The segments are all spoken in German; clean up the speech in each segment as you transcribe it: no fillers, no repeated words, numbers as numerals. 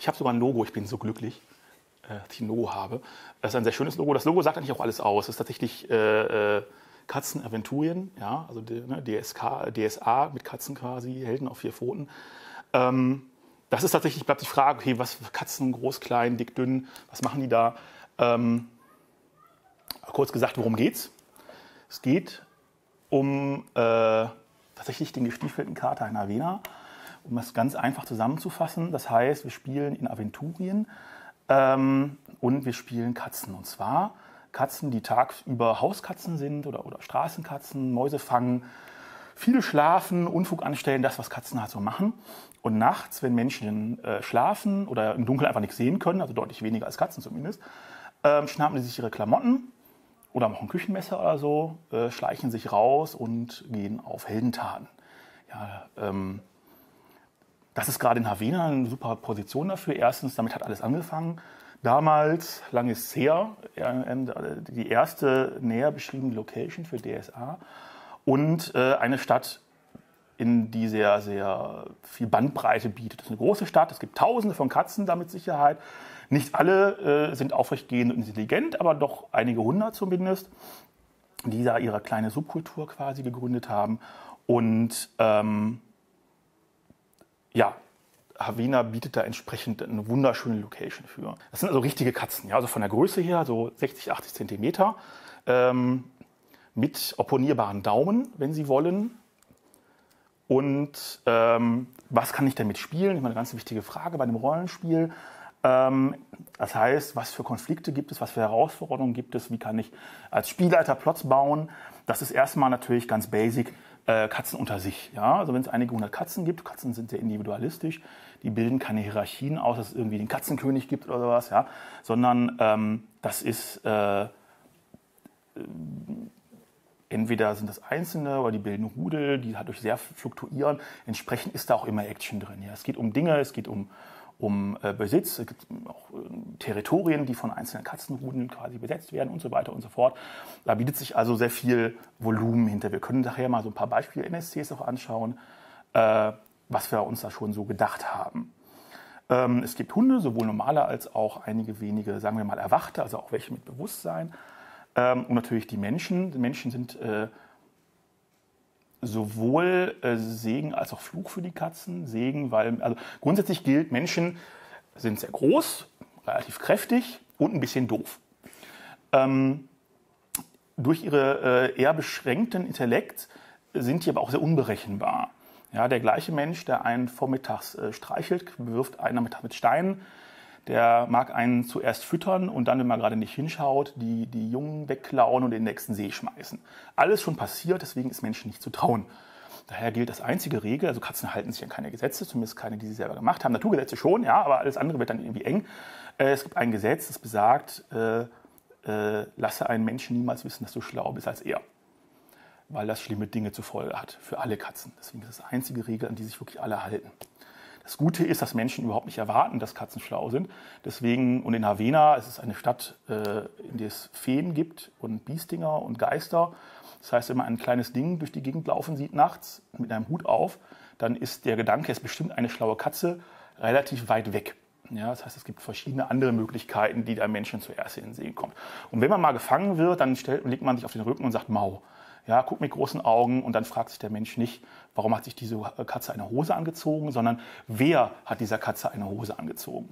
Ich habe sogar ein Logo, ich bin so glücklich, dass ich ein Logo habe. Das ist ein sehr schönes Logo. Das Logo sagt eigentlich auch alles aus. Das ist tatsächlich Katzen Aventurien, ja, also DSA mit Katzen quasi, Helden auf 4 Pfoten. Das ist tatsächlich, bleibt die Frage, okay, was für Katzen, groß, klein, dick, dünn, was machen die da? Kurz gesagt, worum geht's? Es geht um tatsächlich den gestiefelten Kater in Avena, um das ganz einfach zusammenzufassen. Das heißt, wir spielen in Aventurien und wir spielen Katzen. Und zwar Katzen, die tagsüber Hauskatzen sind oder Straßenkatzen, Mäuse fangen, viel schlafen, Unfug anstellen, das, was Katzen halt so machen. Und nachts, wenn Menschen schlafen oder im Dunkeln einfach nichts sehen können, also deutlich weniger als Katzen zumindest, schnappen sie sich ihre Klamotten oder auch ein Küchenmesser oder so, schleichen sich raus und gehen auf Heldentaten. Ja, das ist gerade in Avena eine super Position dafür. Erstens, damit hat alles angefangen. Damals, lang ist es her, die erste näher beschriebene Location für DSA und eine Stadt, in die sehr, sehr viel Bandbreite bietet. Das ist eine große Stadt, es gibt Tausende von Katzen da mit Sicherheit. Nicht alle sind aufrechtgehend und intelligent, aber doch einige hundert zumindest, die da ihre kleine Subkultur quasi gegründet haben. Und ja, Avena bietet da entsprechend eine wunderschöne Location für. Das sind also richtige Katzen, ja, also von der Größe her so 60, 80 Zentimeter, mit opponierbaren Daumen, wenn Sie wollen. Und was kann ich damit spielen? Immer eine ganz wichtige Frage bei einem Rollenspiel. Das heißt, was für Konflikte gibt es, was für Herausforderungen gibt es, wie kann ich als Spielleiter Plots bauen? Das ist erstmal natürlich ganz basic. Katzen unter sich. Ja? Also wenn es einige hundert Katzen gibt, Katzen sind sehr individualistisch, die bilden keine Hierarchien aus, dass es irgendwie den Katzenkönig gibt oder sowas, ja? Sondern das ist entweder sind das Einzelne oder die bilden Rudel, die dadurch sehr fluktuieren. Entsprechend ist da auch immer Action drin. Ja? Es geht um Dinge, es geht um Besitz, es gibt auch Territorien, die von einzelnen Katzenrudeln quasi besetzt werden und so weiter und so fort. Da bietet sich also sehr viel Volumen hinter. Wir können nachher mal so ein paar Beispiel-NSCs auch anschauen, was wir uns da schon so gedacht haben. Es gibt Hunde, sowohl normale als auch einige wenige, sagen wir mal, Erwachte, also auch welche mit Bewusstsein. Und natürlich die Menschen. Die Menschen sind sowohl Segen als auch Fluch für die Katzen. Segen, weil, also grundsätzlich gilt, Menschen sind sehr groß, relativ kräftig und ein bisschen doof. Durch ihre eher beschränkten Intellekt sind die aber auch sehr unberechenbar. Ja, der gleiche Mensch, der einen vormittags streichelt, bewirft einen mit Steinen. Der mag einen zuerst füttern und dann, wenn man gerade nicht hinschaut, die Jungen wegklauen und in den nächsten See schmeißen. Alles schon passiert, deswegen ist Menschen nicht zu trauen. Daher gilt das einzige Regel, also Katzen halten sich an keine Gesetze, zumindest keine, die sie selber gemacht haben. Naturgesetze schon, ja, aber alles andere wird dann irgendwie eng. Es gibt ein Gesetz, das besagt, lasse einen Menschen niemals wissen, dass du schlau bist als er. Weil das schlimme Dinge zur Folge hat für alle Katzen. Deswegen ist das einzige Regel, an die sich wirklich alle halten. Das Gute ist, dass Menschen überhaupt nicht erwarten, dass Katzen schlau sind. Deswegen, und in Avena, es ist eine Stadt, in der es Feen gibt und Biestinger und Geister. Das heißt, wenn man ein kleines Ding durch die Gegend laufen sieht nachts mit einem Hut auf, dann ist der Gedanke, es ist bestimmt eine schlaue Katze, relativ weit weg. Ja, das heißt, es gibt verschiedene andere Möglichkeiten, die der Menschen zuerst in den Sinn kommt. Und wenn man mal gefangen wird, dann legt man sich auf den Rücken und sagt Mau. Ja, guckt mit großen Augen und dann fragt sich der Mensch nicht, warum hat sich diese Katze eine Hose angezogen, sondern wer hat dieser Katze eine Hose angezogen.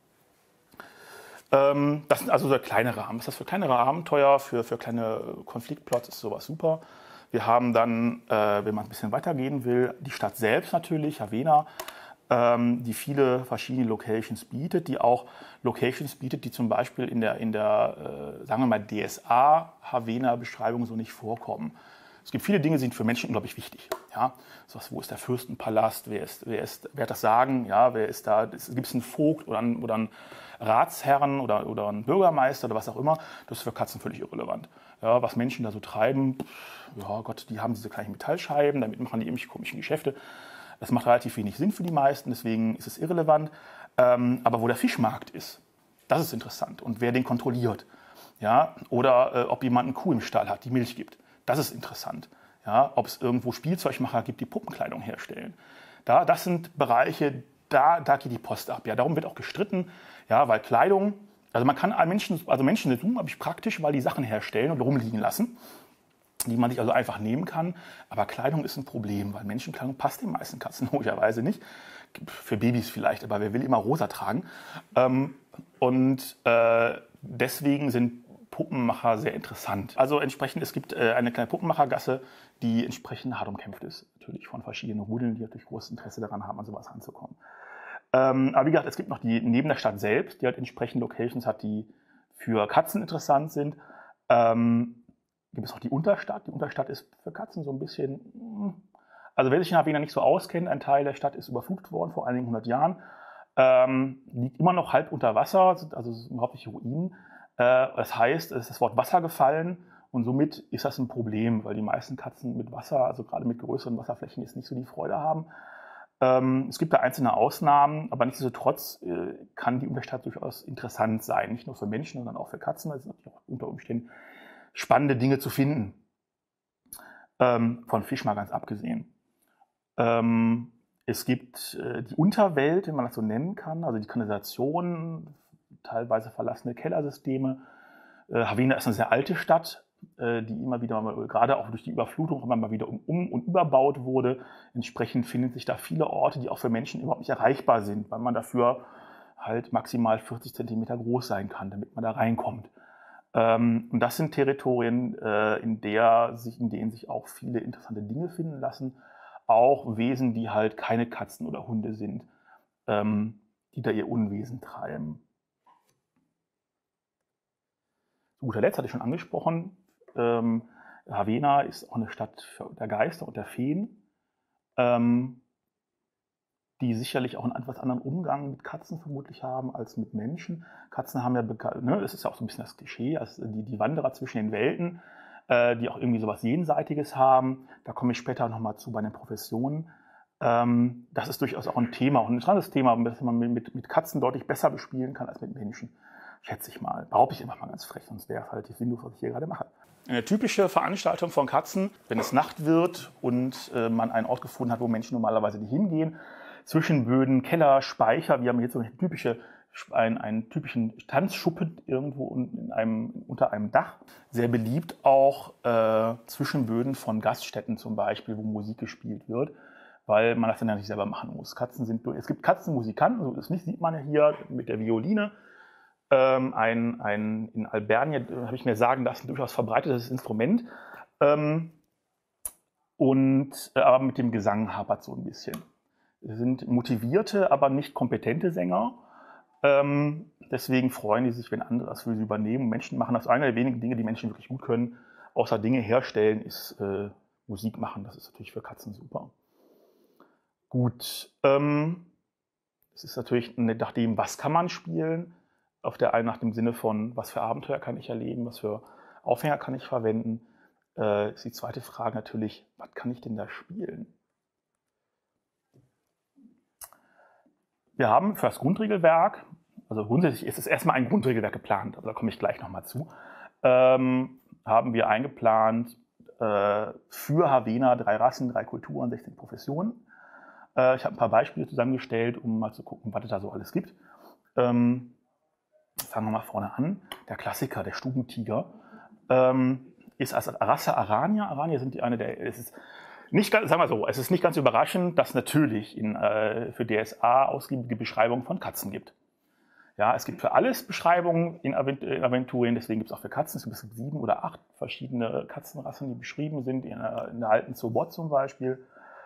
Das sind also so kleine Rahmen. Was ist das für kleinere Abenteuer, für kleine Konfliktplots ist sowas super. Wir haben dann, wenn man ein bisschen weitergehen will, die Stadt selbst natürlich, Avena, die viele verschiedene Locations bietet, die auch Locations bietet, die zum Beispiel in der sagen wir mal, DSA-Avena-Beschreibung so nicht vorkommen. Es gibt viele Dinge, die sind für Menschen unglaublich wichtig. Ja? So was, wo ist der Fürstenpalast, wer hat das Sagen, ja? Wer ist da, gibt es einen Vogt oder einen Ratsherrn oder einen Bürgermeister oder was auch immer, das ist für Katzen völlig irrelevant. Ja, was Menschen da so treiben, ja Gott, die haben diese kleinen Metallscheiben, damit machen die irgendwelche komischen Geschäfte. Das macht relativ wenig Sinn für die meisten, deswegen ist es irrelevant. Aber wo der Fischmarkt ist, das ist interessant. Und wer den kontrolliert. Ja? Oder ob jemand eine Kuh im Stall hat, die Milch gibt. Das ist interessant. Ja? Ob es irgendwo Spielzeugmacher gibt, die Puppenkleidung herstellen. Das sind Bereiche, da geht die Post ab. Ja, darum wird auch gestritten, ja, weil Kleidung, also Menschen sind unglaublich praktisch, weil die Sachen herstellen und rumliegen lassen, die man sich also einfach nehmen kann. Aber Kleidung ist ein Problem, weil Menschenkleidung passt den meisten Katzen logischerweise nicht. Für Babys vielleicht, aber wer will immer rosa tragen? Deswegen sind Puppenmacher sehr interessant. Also entsprechend, es gibt eine kleine Puppenmachergasse, die entsprechend hart umkämpft ist. Natürlich von verschiedenen Rudeln, die natürlich großes Interesse daran haben, an sowas ranzukommen. Aber wie gesagt, es gibt noch die neben der Stadt selbst, die halt entsprechend Locations hat, die für Katzen interessant sind. Gibt es noch die Unterstadt. Die Unterstadt ist für Katzen so ein bisschen, also wer sich in Havena nicht so auskennt, ein Teil der Stadt ist überflutet worden vor einigen 100 Jahren. Liegt immer noch halb unter Wasser, also hauptsächlich Ruinen. Das heißt, es ist das Wort Wasser gefallen und somit ist das ein Problem, weil die meisten Katzen mit Wasser, also gerade mit größeren Wasserflächen, jetzt nicht so die Freude haben. Es gibt da einzelne Ausnahmen, aber nichtsdestotrotz kann die Unterstadt durchaus interessant sein, nicht nur für Menschen, sondern auch für Katzen. Es sind natürlich auch unter Umständen spannende Dinge zu finden, von Fisch mal ganz abgesehen. Es gibt die Unterwelt, wenn man das so nennen kann, also die Kanalisation, teilweise verlassene Kellersysteme. Havena ist eine sehr alte Stadt, die immer wieder, gerade auch durch die Überflutung, immer mal wieder um- und überbaut wurde. Entsprechend finden sich da viele Orte, die auch für Menschen überhaupt nicht erreichbar sind, weil man dafür halt maximal 40 Zentimeter groß sein kann, damit man da reinkommt. Und das sind Territorien, in denen sich auch viele interessante Dinge finden lassen. Auch Wesen, die halt keine Katzen oder Hunde sind, die da ihr Unwesen treiben. Zu guter Letzt hatte ich schon angesprochen, Havena ist auch eine Stadt der Geister und der Feen, die sicherlich auch einen etwas anderen Umgang mit Katzen vermutlich haben als mit Menschen. Katzen haben ja, das ist ja auch so ein bisschen das Klischee, also die Wanderer zwischen den Welten, die auch irgendwie sowas Jenseitiges haben. Da komme ich später nochmal zu bei den Professionen. Das ist durchaus auch ein Thema, auch ein interessantes Thema, das man mit Katzen deutlich besser bespielen kann als mit Menschen. Schätze ich mal. Behaupte ich einfach mal ganz frech, sonst wäre es halt sinnlos, was ich hier gerade mache. Eine typische Veranstaltung von Katzen, wenn es Nacht wird und man einen Ort gefunden hat, wo Menschen normalerweise nicht hingehen. Zwischenböden, Keller, Speicher. Wir haben jetzt so einen typischen Tanzschuppen irgendwo unter einem Dach. Sehr beliebt auch Zwischenböden von Gaststätten zum Beispiel, wo Musik gespielt wird, weil man das dann ja nicht selber machen muss. Es gibt Katzenmusikanten, so ist es nicht, sieht man ja hier mit der Violine. In Albernia, habe ich mir sagen lassen, durchaus verbreitetes Instrument. Aber mit dem Gesang hapert so ein bisschen. Sie sind motivierte, aber nicht kompetente Sänger. Deswegen freuen die sich, wenn andere das für sie übernehmen. Menschen machen das. Eine der wenigen Dinge, die Menschen wirklich gut können, außer Dinge herstellen, ist Musik machen. Das ist natürlich für Katzen super. Gut. Es ist natürlich nach dem, was kann man spielen. Auf der einen nach dem Sinne von, was für Abenteuer kann ich erleben, was für Aufhänger kann ich verwenden. Ist die zweite Frage natürlich, was kann ich denn da spielen? Wir haben für das Grundregelwerk, also grundsätzlich ist es erstmal ein Grundregelwerk geplant, also da komme ich gleich nochmal zu, haben wir eingeplant für Havena 3 Rassen, 3 Kulturen, 16 Professionen. Ich habe ein paar Beispiele zusammengestellt, um mal zu gucken, was es da so alles gibt. Fangen wir mal vorne an. Der Klassiker, der Stubentiger, ist als Rasse Arania. Arania sind es ist nicht ganz, sagen wir so, es ist nicht ganz überraschend, dass natürlich für DSA ausgiebige Beschreibungen von Katzen gibt. Ja, es gibt für alles Beschreibungen in Aventurien, deswegen gibt es auch für Katzen, es gibt 7 oder 8 verschiedene Katzenrassen, die beschrieben sind, in der alten Zobot zum Beispiel.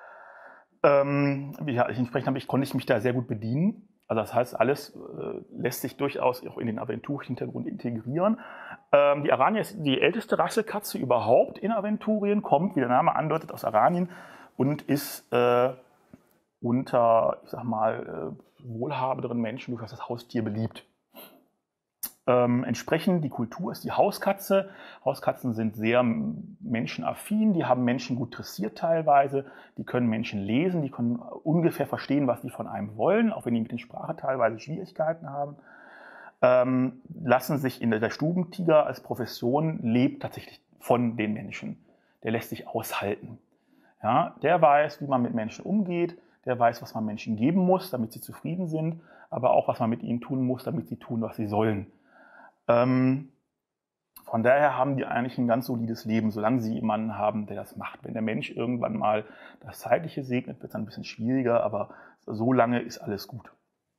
Entsprechend konnte ich mich da sehr gut bedienen. Also das heißt, alles lässt sich durchaus auch in den Aventur-Hintergrund integrieren. Die Arania ist die älteste Rassekatze überhaupt in Aventurien, kommt, wie der Name andeutet, aus Aranien und ist unter, ich sag mal, wohlhabenderen Menschen durchaus das Haustier beliebt. Entsprechend, die Kultur ist die Hauskatze. Hauskatzen sind sehr menschenaffin, die haben Menschen gut dressiert teilweise, die können Menschen lesen, die können ungefähr verstehen, was die von einem wollen, auch wenn die mit der Sprache teilweise Schwierigkeiten haben. Lassen sich der Stubentiger als Profession lebt tatsächlich von den Menschen. Der lässt sich aushalten. Ja, der weiß, wie man mit Menschen umgeht, der weiß, was man Menschen geben muss, damit sie zufrieden sind, aber auch, was man mit ihnen tun muss, damit sie tun, was sie sollen. Von daher haben die eigentlich ein ganz solides Leben, solange sie jemanden haben, der das macht. Wenn der Mensch irgendwann mal das Zeitliche segnet, wird es dann ein bisschen schwieriger, aber so lange ist alles gut.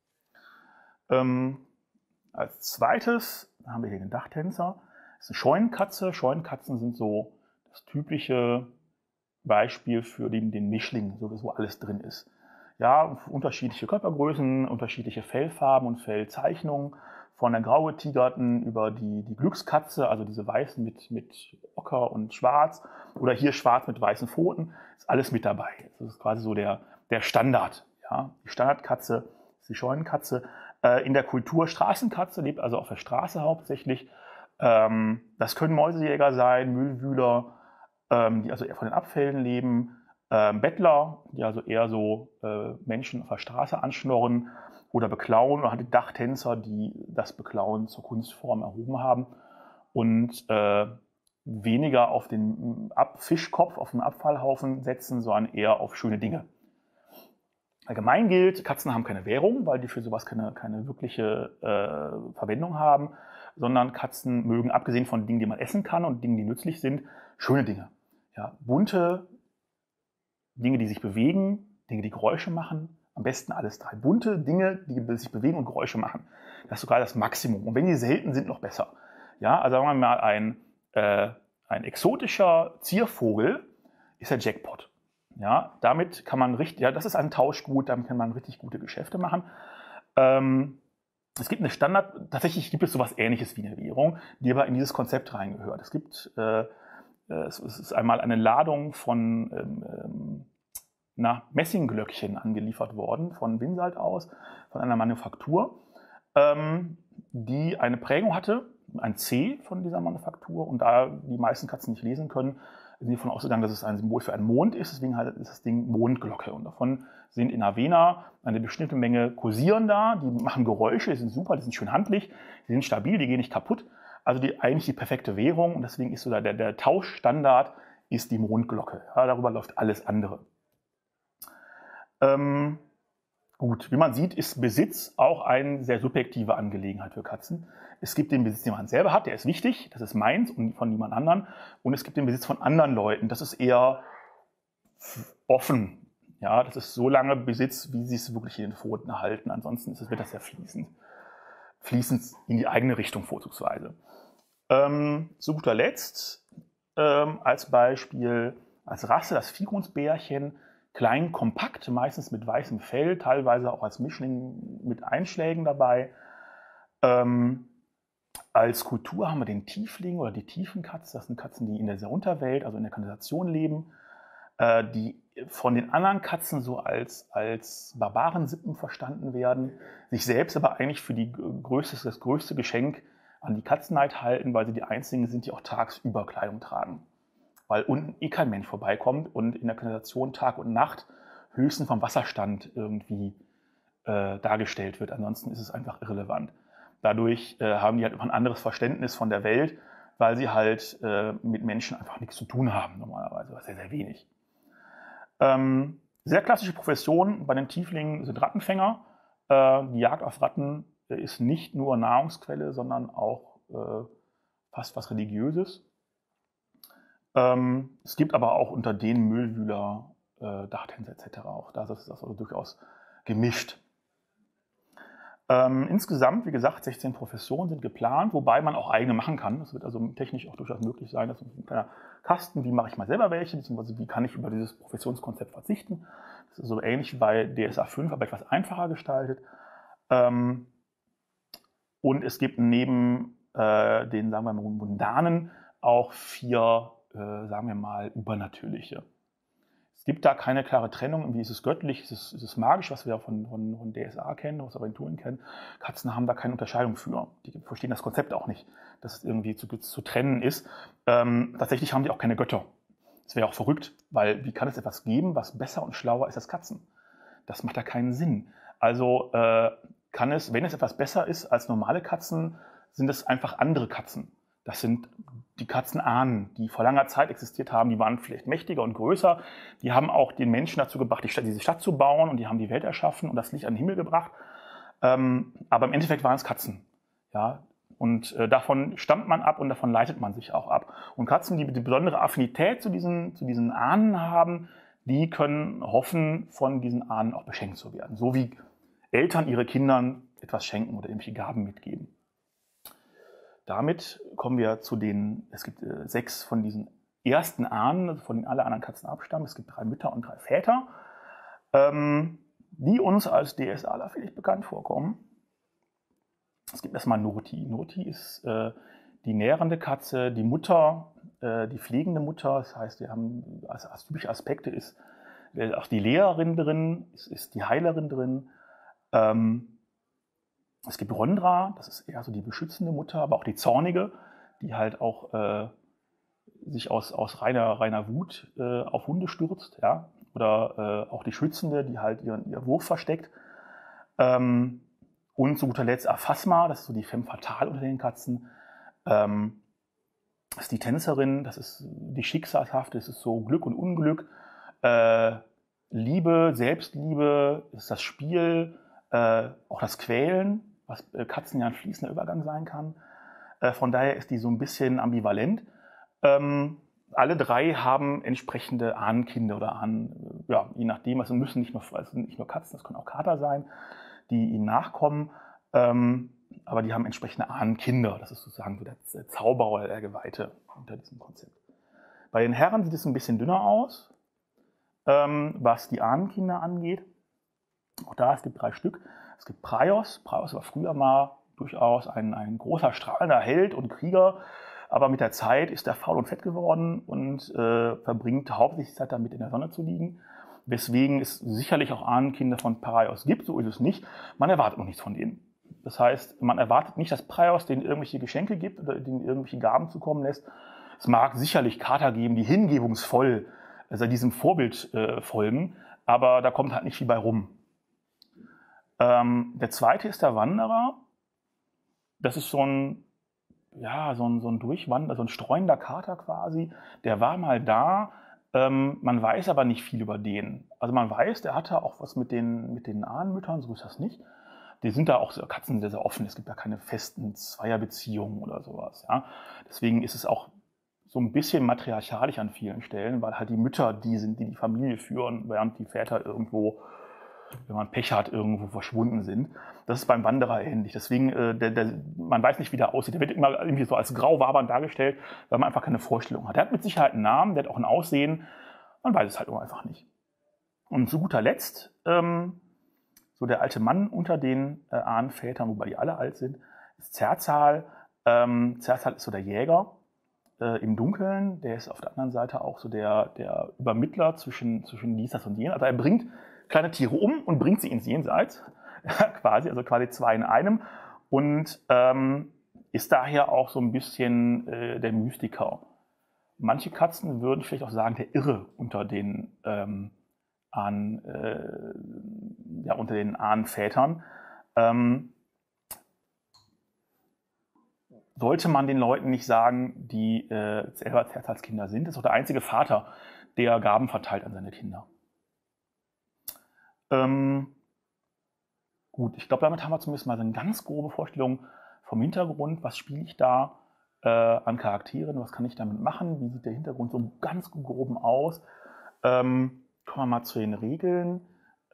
Als zweites haben wir hier den Dachtänzer. Das ist eine Scheunenkatze. Scheunenkatzen sind so das typische Beispiel für den Mischling, wo alles drin ist. Ja, unterschiedliche Körpergrößen, unterschiedliche Fellfarben und Fellzeichnungen. Von der Graue-Tigerten über die Glückskatze, also diese weißen mit Ocker und Schwarz, oder hier schwarz mit weißen Pfoten, ist alles mit dabei. Das ist quasi so der Standard. Ja. Die Standardkatze ist die Scheunenkatze. In der Kultur Straßenkatze, lebt also auf der Straße hauptsächlich. Das können Mäusejäger sein, Müllwühler, die also eher von den Abfällen leben, Bettler, die also eher so Menschen auf der Straße anschnorren oder beklauen, oder die Dachtänzer, die das Beklauen zur Kunstform erhoben haben und weniger auf den Fischkopf, auf den Abfallhaufen setzen, sondern eher auf schöne Dinge. Allgemein gilt, Katzen haben keine Währung, weil die für sowas keine wirkliche Verwendung haben, sondern Katzen mögen, abgesehen von Dingen, die man essen kann und Dingen, die nützlich sind, schöne Dinge. Ja, bunte Dinge, die sich bewegen, Dinge, die Geräusche machen, am besten alles drei. Bunte Dinge, die sich bewegen und Geräusche machen. Das ist sogar das Maximum. Und wenn die selten sind, noch besser. Ja, also sagen wir mal, ein exotischer Ziervogel ist der Jackpot. Ja, damit kann man das ist ein Tauschgut, damit kann man richtig gute Geschäfte machen. Es gibt eine tatsächlich gibt es sowas Ähnliches wie eine Währung, die aber in dieses Konzept reingehört. Es ist einmal eine Ladung von Messingglöckchen angeliefert worden, von Winsalt aus, von einer Manufaktur, die eine Prägung hatte, ein C von dieser Manufaktur. Und da die meisten Katzen nicht lesen können, sind sie davon ausgegangen, dass es ein Symbol für einen Mond ist. Deswegen ist das Ding Mondglocke. Und davon sind in Avena eine bestimmte Menge kursieren da. Die machen Geräusche, die sind super, die sind schön handlich, die sind stabil, die gehen nicht kaputt. Also eigentlich die perfekte Währung. Und deswegen ist so der Tauschstandard ist die Mondglocke. Ja, darüber läuft alles andere. Gut, wie man sieht, ist Besitz auch eine sehr subjektive Angelegenheit für Katzen. Es gibt den Besitz, den man selber hat, der ist wichtig, das ist meins und von niemand anderen. Und es gibt den Besitz von anderen Leuten, das ist eher offen. Ja, das ist so lange Besitz, wie sie es wirklich in den Pfoten halten. Ansonsten wird das ja fließend in die eigene Richtung vorzugsweise. Zu guter Letzt als Beispiel, als Rasse das Vierungsbärchen. Klein, kompakt, meistens mit weißem Fell, teilweise auch als Mischling mit Einschlägen dabei. Als Kultur haben wir den Tiefling oder die Tiefenkatze. Das sind Katzen, die in der Unterwelt, also in der Kanalisation leben, die von den anderen Katzen so als Barbarensippen verstanden werden, sich selbst aber eigentlich für das größte Geschenk an die Katzenheit halten, weil sie die einzigen sind, die auch tagsüber Kleidung tragen. Weil unten kein Mensch vorbeikommt und in der Kanalisation Tag und Nacht höchstens vom Wasserstand irgendwie dargestellt wird. Ansonsten ist es einfach irrelevant. Dadurch haben die halt ein anderes Verständnis von der Welt, weil sie halt mit Menschen einfach nichts zu tun haben normalerweise, sehr, sehr wenig. Sehr klassische Profession bei den Tieflingen sind Rattenfänger. Die Jagd auf Ratten ist nicht nur Nahrungsquelle, sondern auch fast was Religiöses. Es gibt aber auch unter denen Müllwühler, Dachtänzer etc. Auch da ist das also durchaus gemischt. Insgesamt, wie gesagt, 16 Professionen sind geplant, wobei man auch eigene machen kann. Es wird also technisch auch durchaus möglich sein, dass ein kleiner Kasten, wie mache ich mal selber welche, beziehungsweise wie kann ich über dieses Professionskonzept verzichten. Das ist so ähnlich wie bei DSA 5, aber etwas einfacher gestaltet. Und es gibt neben den, sagen wir mal, mundanen auch 4, sagen wir mal, übernatürliche. Es gibt da keine klare Trennung, wie ist es göttlich, ist es magisch, was wir von DSA kennen, was wir in Turing kennen. Katzen haben da keine Unterscheidung für. Die verstehen das Konzept auch nicht, dass es irgendwie zu trennen ist. Tatsächlich haben die auch keine Götter. Das wäre auch verrückt, weil wie kann es etwas geben, was besser und schlauer ist als Katzen? Das macht da keinen Sinn. Also kann es, wenn es etwas besser ist als normale Katzen, sind es einfach andere Katzen. Das sind die Katzenahnen, die vor langer Zeit existiert haben. Die waren vielleicht mächtiger und größer. Die haben auch den Menschen dazu gebracht, diese Stadt zu bauen, und die haben die Welt erschaffen und das Licht an den Himmel gebracht. Aber im Endeffekt waren es Katzen. Ja? Und davon stammt man ab und davon leitet man sich auch ab. Und Katzen, die besondere Affinität zu diesen Ahnen haben, die können hoffen, von diesen Ahnen auch beschenkt zu werden. So wie Eltern ihre Kindern etwas schenken oder irgendwelche Gaben mitgeben. Damit kommen wir es gibt 6 von diesen ersten Ahnen, von denen alle anderen Katzen abstammen. Es gibt 3 Mütter und 3 Väter, die uns als DSAler vielleicht bekannt vorkommen. Es gibt erstmal Noti. Noti ist die nährende Katze, die Mutter, die pflegende Mutter. Das heißt, wir haben als typische Aspekte ist auch die Lehrerin drin, ist die Heilerin drin. Es gibt Rondra, das ist eher so die beschützende Mutter, aber auch die zornige, die halt auch sich aus reiner Wut auf Hunde stürzt, ja? Oder auch die Schützende, die halt ihr Wurf versteckt. Und zu guter Letzt Aphasma, das ist so die Femme fatale unter den Katzen. Das ist die Tänzerin, das ist die Schicksalshafte, das ist so Glück und Unglück. Liebe, Selbstliebe, das ist das Spiel, auch das Quälen, was Katzen ja ein fließender Übergang sein kann. Von daher ist die so ein bisschen ambivalent. Alle 3 haben entsprechende Ahnenkinder oder Ahnen, ja, je nachdem, also müssen nicht nur Katzen, das können auch Kater sein, die ihnen nachkommen, aber die haben entsprechende Ahnenkinder. Das ist sozusagen so der Zauberer oder der Geweihte unter diesem Konzept. Bei den Herren sieht es ein bisschen dünner aus, was die Ahnenkinder angeht. Auch da, es gibt 3 Stück. Es gibt Praios. Praios war früher mal durchaus ein großer, strahlender Held und Krieger, aber mit der Zeit ist er faul und fett geworden und verbringt hauptsächlich Zeit damit, in der Sonne zu liegen. Weswegen es sicherlich auch Ahnenkinder von Praios gibt, so ist es nicht. Man erwartet noch nichts von denen. Das heißt, man erwartet nicht, dass Praios denen irgendwelche Geschenke gibt oder denen irgendwelche Gaben zukommen lässt. Es mag sicherlich Kater geben, die hingebungsvoll diesem Vorbild folgen, aber da kommt halt nicht viel bei rum. Der zweite ist der Wanderer. Das ist so ein Durchwanderer, so ein streuender Kater quasi. Der war mal da. Man weiß aber nicht viel über den. Also man weiß, der hatte auch was mit den Ahnenmüttern, so ist das nicht. Die sind da auch, Katzen sind sehr, sehr offen. Es gibt ja keine festen Zweierbeziehungen oder sowas. Ja? Deswegen ist es auch so ein bisschen matriarchalisch an vielen Stellen, weil halt die Mütter die sind, die Familie führen, während die Väter irgendwo, wenn man Pech hat, irgendwo verschwunden sind. Das ist beim Wanderer ähnlich. Deswegen, man weiß nicht, wie der aussieht. Der wird immer irgendwie so als grau wabernd dargestellt, weil man einfach keine Vorstellung hat. Der hat mit Sicherheit einen Namen, der hat auch ein Aussehen. Man weiß es halt einfach nicht. Und zu guter Letzt, so der alte Mann unter den Ahnenvätern, wobei die alle alt sind, ist Zerzal. Zerzal ist so der Jäger im Dunkeln. Der ist auf der anderen Seite auch so der Übermittler zwischen dies, das und jenes. Also er bringt kleine Tiere um und bringt sie ins Jenseits, quasi 2 in einem, und ist daher auch so ein bisschen der Mystiker. Manche Katzen würden vielleicht auch sagen, der Irre unter den unter den Ahnenvätern. Sollte man den Leuten nicht sagen, die selber Zerzalskinder sind. Das ist auch der einzige Vater, der Gaben verteilt an seine Kinder. Gut, ich glaube, damit haben wir zumindest mal so eine ganz grobe Vorstellung vom Hintergrund. Was spiele ich da an Charakteren? Was kann ich damit machen? Wie sieht der Hintergrund so ganz groben aus? Kommen wir mal zu den Regeln.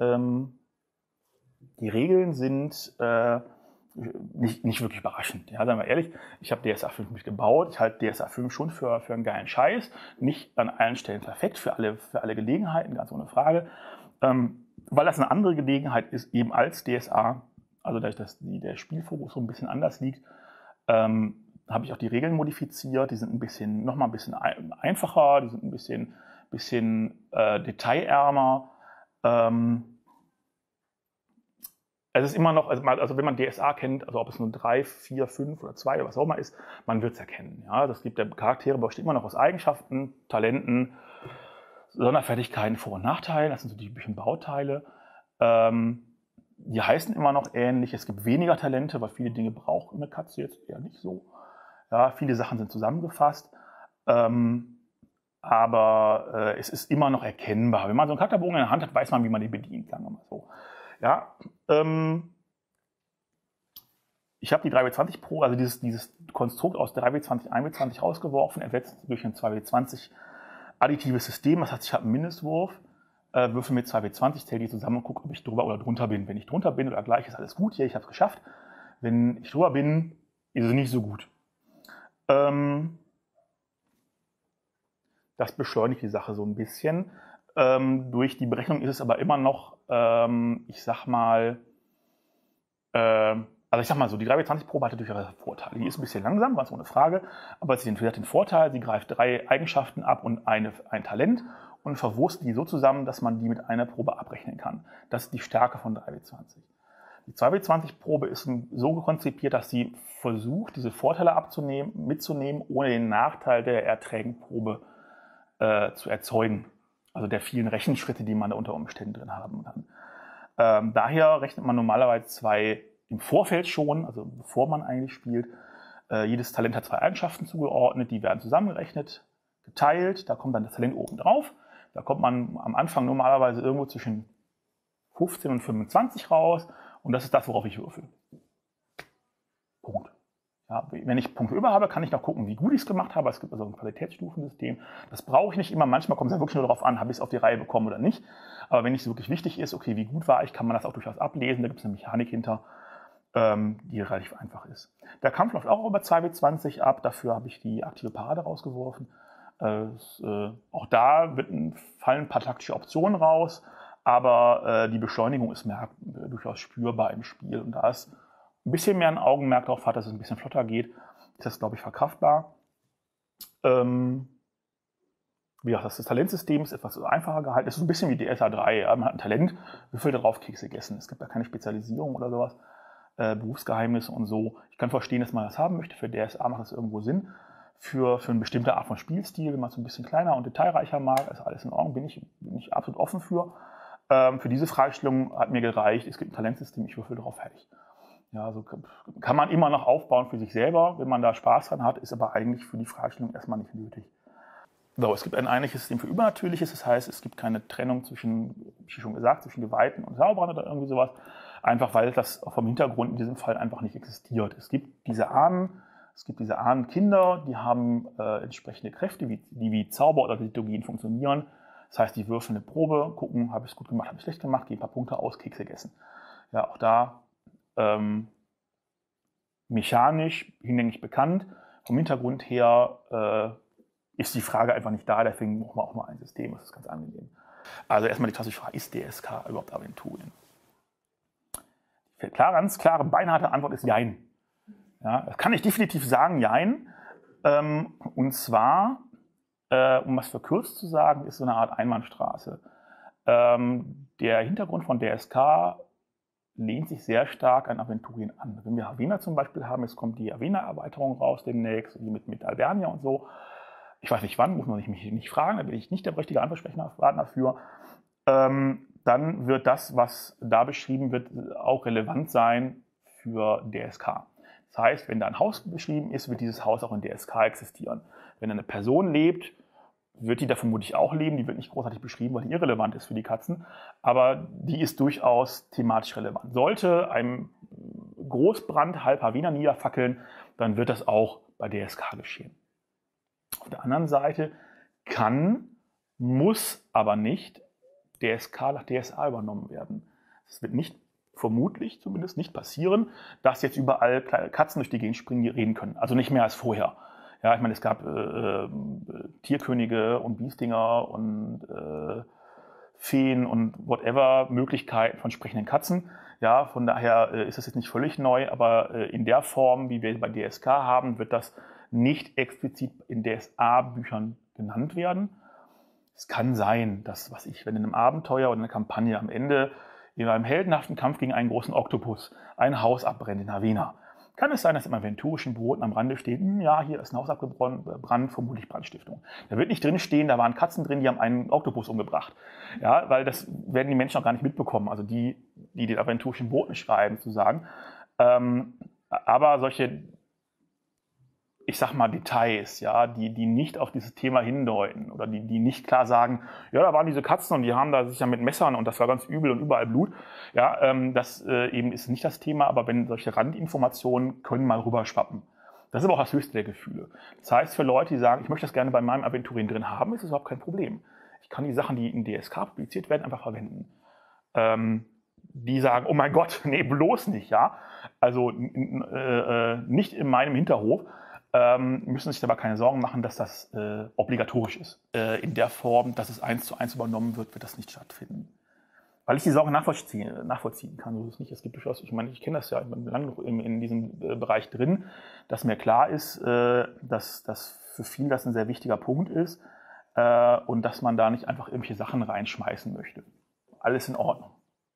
Die Regeln sind nicht wirklich überraschend. Ja, seien wir ehrlich, ich habe DSA 5 mitgebaut. Ich halte DSA 5 schon für einen geilen Scheiß. Nicht an allen Stellen perfekt, für alle Gelegenheiten, ganz ohne Frage. Weil das eine andere Gelegenheit ist, eben als DSA, also dass der Spielfokus so ein bisschen anders liegt, habe ich auch die Regeln modifiziert. Die sind noch mal ein bisschen einfacher, die sind ein bisschen detailärmer. Es ist immer noch, also wenn man DSA kennt, also ob es nur 3, 4, 5 oder 2 oder was auch immer ist, man wird es erkennen. Ja? Das gibt der Charaktere besteht immer noch aus Eigenschaften, Talenten, Sonderfertigkeiten, Vor- und Nachteilen. Das sind so die typischen Bauteile. Die heißen immer noch ähnlich. Es gibt weniger Talente, weil viele Dinge braucht eine Katze jetzt eher nicht so. Ja, viele Sachen sind zusammengefasst, aber es ist immer noch erkennbar. Wenn man so einen Charakterbogen in der Hand hat, weiß man, wie man den bedient, sagen wir mal so. Ja, ich habe die 3W20 also dieses Konstrukt aus 3W20, 1W20 rausgeworfen, ersetzt durch ein 2W20 additives System. Das heißt, ich habe einen Mindestwurf, würfel mit 2W20, zähle die zusammen und gucke, ob ich drüber oder drunter bin. Wenn ich drunter bin oder gleich, ist alles gut. Hier, ich habe es geschafft. Wenn ich drüber bin, ist es nicht so gut. Das beschleunigt die Sache so ein bisschen. Durch die Berechnung ist es aber immer noch, ich sag mal so, die 3W20-Probe hatte durchaus Vorteile. Die ist ein bisschen langsam, ganz ohne Frage, aber sie hat den Vorteil, sie greift 3 Eigenschaften ab und ein Talent und verwurstet die so zusammen, dass man die mit einer Probe abrechnen kann. Das ist die Stärke von 3W20. Die 2W20-Probe ist so konzipiert, dass sie versucht, diese Vorteile mitzunehmen, ohne den Nachteil der eher trägen Probe zu erzeugen. Also der vielen Rechenschritte, die man da unter Umständen drin haben kann. Daher rechnet man normalerweise 2 im Vorfeld schon, also bevor man eigentlich spielt. Jedes Talent hat 2 Eigenschaften zugeordnet, die werden zusammengerechnet, geteilt, da kommt dann das Talent oben drauf. Da kommt man am Anfang normalerweise irgendwo zwischen 15 und 25 raus und das ist das, worauf ich würfel. Punkt. Ja, wenn ich Punkte über habe, kann ich noch gucken, wie gut ich es gemacht habe. Es gibt also ein Qualitätsstufensystem. Das brauche ich nicht immer. Manchmal kommt es ja wirklich nur darauf an, habe ich es auf die Reihe bekommen oder nicht. Aber wenn es wirklich wichtig ist, okay, wie gut war ich, kann man das auch durchaus ablesen. Da gibt es eine Mechanik hinter, die relativ einfach ist. Der Kampf läuft auch über 2W20 ab. Dafür habe ich die aktive Parade rausgeworfen. Auch da fallen ein paar taktische Optionen raus, aber die Beschleunigung ist durchaus spürbar im Spiel. Und da es ein bisschen mehr ein Augenmerk darauf hat, dass es ein bisschen flotter geht, ist das, glaube ich, verkraftbar. Wie gesagt, das Talentsystem ist etwas einfacher gehalten. Es ist ein bisschen wie DSA 3. Ja? Man hat ein Talent, würfelt darauf Kekse gegessen. Es gibt ja keine Spezialisierung oder sowas. Berufsgeheimnisse und so. Ich kann verstehen, dass man das haben möchte. Für DSA macht das irgendwo Sinn. Für eine bestimmte Art von Spielstil, wenn man es ein bisschen kleiner und detailreicher mag, ist alles in Ordnung, bin ich absolut offen für. Für diese Fragestellung hat mir gereicht, es gibt ein Talentsystem, ich würfel drauf, fertig. Ja, so kann man immer noch aufbauen für sich selber, wenn man da Spaß dran hat, ist aber eigentlich für die Fragestellung erstmal nicht nötig. So, es gibt ein einheitliches System für Übernatürliches, das heißt, es gibt keine Trennung zwischen, wie schon gesagt, zwischen Geweihten und Zauberern oder irgendwie sowas, einfach weil das vom Hintergrund in diesem Fall einfach nicht existiert. Es gibt diese Ahnenkinder, die haben entsprechende Kräfte, die wie Zauber oder Liturgien funktionieren. Das heißt, die würfeln eine Probe, gucken, habe ich es gut gemacht, habe ich es schlecht gemacht, geben ein paar Punkte aus, Kekse gegessen. Ja, auch da mechanisch hinlänglich bekannt. Vom Hintergrund her ist die Frage einfach nicht da, deswegen brauchen wir auch mal ein System, das ist ganz angenehm. Also erstmal die klassische Frage, ist DSK überhaupt Aventurien? Die ganz klare, beinharte Antwort ist Jein. Ja, das kann ich definitiv sagen, Jein. Und zwar, um was verkürzt zu sagen, ist so eine Art Einbahnstraße. Der Hintergrund von DSK lehnt sich sehr stark an Aventurien an. Wenn wir Havena zum Beispiel haben, jetzt kommt die Havena-Erweiterung raus demnächst, mit Alvernia und so. Ich weiß nicht wann, muss man mich nicht fragen, da bin ich nicht der richtige Ansprechpartner für. Dann wird das, was da beschrieben wird, auch relevant sein für DSK. Das heißt, wenn da ein Haus beschrieben ist, wird dieses Haus auch in DSK existieren. Wenn eine Person lebt, wird die da vermutlich auch leben. Die wird nicht großartig beschrieben, weil die irrelevant ist für die Katzen. Aber die ist durchaus thematisch relevant. Sollte ein Großbrand halb Havena niederfackeln, dann wird das auch bei DSK geschehen. Auf der anderen Seite muss aber nicht DSK nach DSA übernommen werden. Es wird vermutlich zumindest nicht passieren, dass jetzt überall Katzen durch die Gegend springen, die reden können. Also nicht mehr als vorher. Ja, ich meine, es gab Tierkönige und Biestinger und Feen und whatever Möglichkeiten von sprechenden Katzen. Ja, von daher ist das jetzt nicht völlig neu, aber in der Form, wie wir bei DSK haben, wird das nicht explizit in DSA-Büchern genannt werden. Es kann sein, dass, wenn in einem Abenteuer oder einer Kampagne am Ende in einem heldenhaften Kampf gegen einen großen Oktopus ein Haus abbrennt in Havena, kann es sein, dass im aventurischen Boden am Rande steht, ja, hier ist ein Haus abgebrannt, vermutlich Brandstiftung. Da wird nicht drin stehen, da waren Katzen drin, die haben einen Oktopus umgebracht. Ja, weil das werden die Menschen auch gar nicht mitbekommen, also die den aventurischen Boden schreiben, zu sagen. Aber solche ich sag mal, Details, ja, die nicht auf dieses Thema hindeuten oder die nicht klar sagen, ja, da waren diese Katzen und die haben da sich ja mit Messern und das war ganz übel und überall Blut. Ja, das eben ist nicht das Thema, aber wenn solche Randinformationen können mal rüberschwappen. Das ist aber auch das höchste der Gefühle. Das heißt, für Leute, die sagen, ich möchte das gerne bei meinem Aventurien drin haben, ist das überhaupt kein Problem. Ich kann die Sachen, die in DSK publiziert werden, einfach verwenden. Die sagen, oh mein Gott, nee, bloß nicht, ja. Also nicht in meinem Hinterhof. Müssen sich aber keine Sorgen machen, dass das obligatorisch ist. In der Form, dass es 1:1 übernommen wird, wird das nicht stattfinden. Weil ich die Sorge nachvollziehen kann. So ist es nicht. Es gibt durchaus, ich meine, ich kenne das ja, ich bin lange in diesem Bereich drin, dass mir klar ist, dass das für viele das ein sehr wichtiger Punkt ist und dass man da nicht einfach irgendwelche Sachen reinschmeißen möchte. Alles in Ordnung.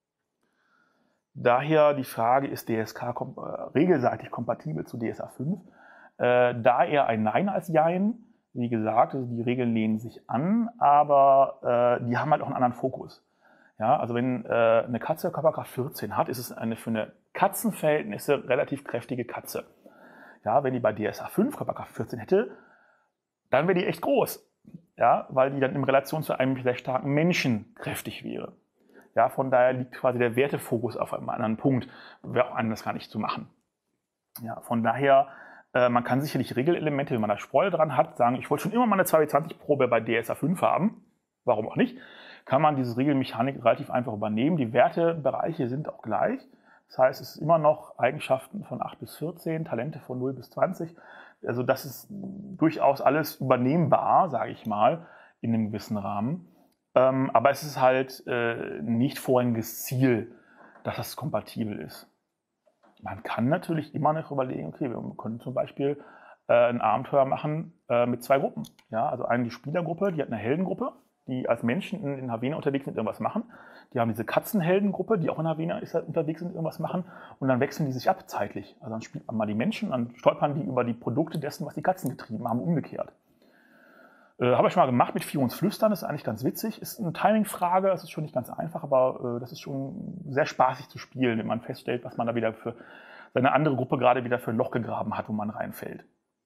Daher die Frage, ist DSK regelseitig kompatibel zu DSA 5? Da eher ein Nein als Jein. Wie gesagt, also die Regeln lehnen sich an, aber die haben halt auch einen anderen Fokus. Ja, also wenn eine Katze Körperkraft 14 hat, ist es für eine Katzenverhältnisse relativ kräftige Katze. Ja, wenn die bei DSA 5 Körperkraft 14 hätte, dann wäre die echt groß. Ja, weil die dann in Relation zu einem sehr starken Menschen kräftig wäre. Ja, von daher liegt quasi der Wertefokus auf einem anderen Punkt. Wäre auch anders gar nicht zu machen. Ja, von daher, man kann sicherlich Regelelemente, wenn man da Freude dran hat, sagen, ich wollte schon immer mal eine 2W20-Probe bei DSA 5 haben. Warum auch nicht? Kann man diese Regelmechanik relativ einfach übernehmen. Die Wertebereiche sind auch gleich. Das heißt, es ist immer noch Eigenschaften von 8 bis 14, Talente von 0 bis 20. Also das ist durchaus alles übernehmbar, sage ich mal, in einem gewissen Rahmen. Aber es ist halt nicht vorrangiges Ziel, dass das kompatibel ist. Man kann natürlich immer noch überlegen, okay, wir können zum Beispiel ein Abenteuer machen mit 2 Gruppen. Ja, also eine die Spielergruppe, die hat eine Heldengruppe, die als Menschen in Havena unterwegs sind, irgendwas machen. Die haben diese Katzenheldengruppe, die auch in Havena unterwegs sind, irgendwas machen. Und dann wechseln die sich ab zeitlich. Also dann spielt man mal die Menschen, dann stolpern die über die Produkte dessen, was die Katzen getrieben haben, umgekehrt. Habe ich schon mal gemacht mit Vier uns Flüstern, das ist eigentlich ganz witzig. Ist eine Timing-Frage, das ist schon nicht ganz einfach, aber das ist schon sehr spaßig zu spielen, wenn man feststellt, was man da wieder für seine andere Gruppe gerade wieder für ein Loch gegraben hat, wo man reinfällt.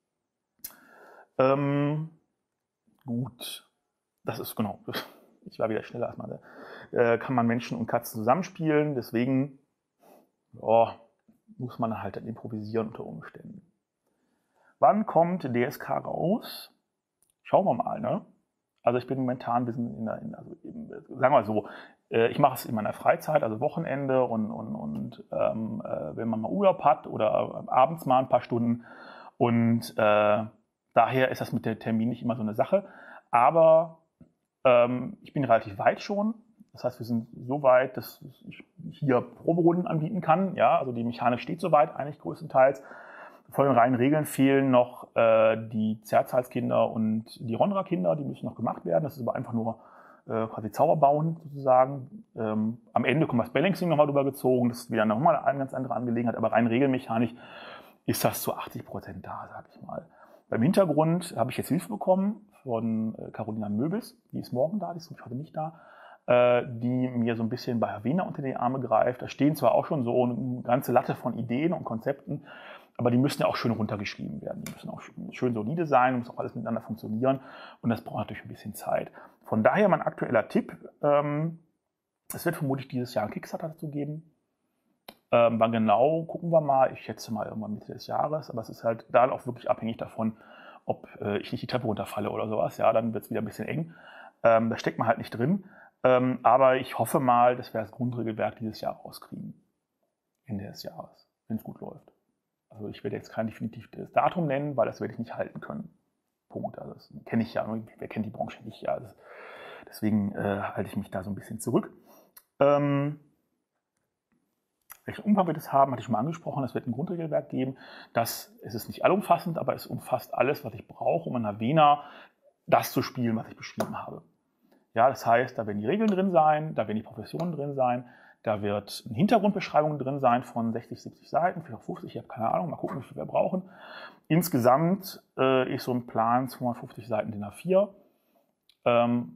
Gut, das ist genau, ich war wieder schneller als man. Kann man Menschen und Katzen zusammenspielen, deswegen muss man halt dann improvisieren unter Umständen. Wann kommt DSK raus? Schauen wir mal, ne? Also ich bin momentan ein bisschen sagen wir mal so, ich mache es in meiner Freizeit, also Wochenende und wenn man mal Urlaub hat oder abends mal ein paar Stunden und daher ist das mit der Termin nicht immer so eine Sache, aber ich bin relativ weit schon, das heißt, wir sind so weit, dass ich hier Proberunden anbieten kann, ja, also die Mechanik steht soweit eigentlich größtenteils. Von den reinen Regeln fehlen noch die Zerzahlskinder und die Rondra-Kinder, die müssen noch gemacht werden. Das ist aber einfach nur quasi Zauber bauen sozusagen. Am Ende kommt das Balancing nochmal drüber gezogen. Das ist wieder nochmal eine ganz andere Angelegenheit. Aber rein regelmechanisch ist das zu 80% da, sag ich mal. Beim Hintergrund habe ich jetzt Hilfe bekommen von Carolina Möbis. Die ist morgen da, die ist heute nicht da. Die mir so ein bisschen bei Havena unter die Arme greift. Da stehen zwar auch schon so eine ganze Latte von Ideen und Konzepten, aber die müssen ja auch schön runtergeschrieben werden. Die müssen auch schön solide sein, muss auch alles miteinander funktionieren. Und das braucht natürlich ein bisschen Zeit. Von daher mein aktueller Tipp. Es wird vermutlich dieses Jahr einen Kickstarter dazu geben. Wann genau, gucken wir mal. Ich schätze mal irgendwann Mitte des Jahres. Aber es ist halt dann auch wirklich abhängig davon, ob ich nicht die Treppe runterfalle oder sowas. Ja, dann wird es wieder ein bisschen eng. Da steckt man halt nicht drin. Aber ich hoffe mal, dass wir das Grundregelwerk dieses Jahr rauskriegen. Ende des Jahres, wenn es gut läuft. Also ich werde jetzt kein definitives Datum nennen, weil das werde ich nicht halten können. Punkt. Also das kenne ich ja, wer kennt die Branche nicht? Ja, deswegen halte ich mich da so ein bisschen zurück. Welchen Umfang wird es haben, hatte ich schon mal angesprochen. Es wird ein Grundregelwerk geben. Es ist nicht allumfassend, aber es umfasst alles, was ich brauche, um in Havena das zu spielen, was ich beschrieben habe. Ja, das heißt, da werden die Regeln drin sein, da werden die Professionen drin sein, da wird eine Hintergrundbeschreibung drin sein von 60, 70 Seiten, vielleicht auch 50, ich habe keine Ahnung, mal gucken, wie viel wir brauchen. Insgesamt ist so ein Plan 250 Seiten DIN A4.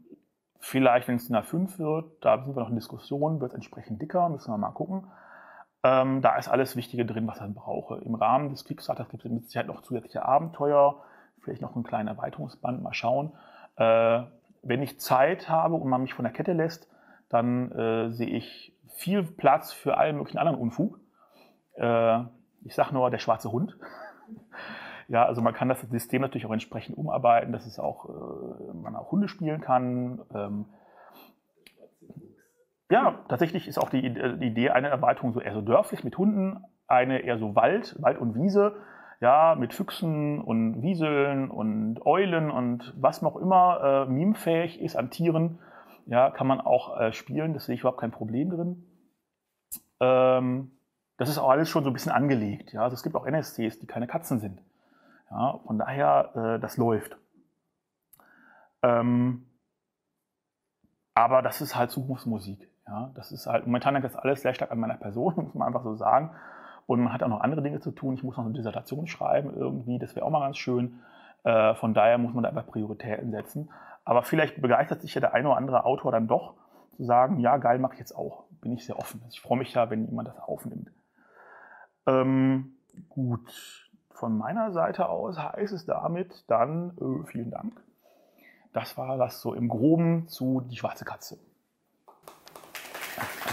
Vielleicht, wenn es DIN A5 wird, da sind wir noch in Diskussion, wird es entsprechend dicker, müssen wir mal gucken. Da ist alles Wichtige drin, was ich dann brauche. Im Rahmen des Kickstarters gibt es mit Sicherheit noch zusätzliche Abenteuer, vielleicht noch einen kleinen Erweiterungsband, mal schauen. Wenn ich Zeit habe und man mich von der Kette lässt, dann sehe ich viel Platz für allen möglichen anderen Unfug. Ich sage nur, der schwarze Hund. Ja, also man kann das System natürlich auch entsprechend umarbeiten, dass es auch, man auch Hunde spielen kann. Ja, tatsächlich ist auch die Idee einer Erweiterung so eher so dörflich mit Hunden, eine eher so Wald und Wiese, ja, mit Füchsen und Wieseln und Eulen und was noch immer memefähig ist an Tieren, ja, kann man auch spielen, das sehe ich überhaupt kein Problem drin. Das ist auch alles schon so ein bisschen angelegt, ja, also es gibt auch NSCs, die keine Katzen sind, ja, von daher, das läuft. Aber das ist halt Zukunftsmusik. Ja, das ist halt, momentan hängt das alles sehr stark an meiner Person, muss man einfach so sagen. Und man hat auch noch andere Dinge zu tun. Ich muss noch eine Dissertation schreiben irgendwie, das wäre auch mal ganz schön. Von daher muss man da einfach Prioritäten setzen. Aber vielleicht begeistert sich ja der eine oder andere Autor dann doch, zu sagen, ja geil, mache ich jetzt auch. Bin ich sehr offen. Ich freue mich ja, wenn jemand das aufnimmt. Gut, von meiner Seite aus heißt es damit dann vielen Dank. Das war das so im Groben zu Die schwarze Katze.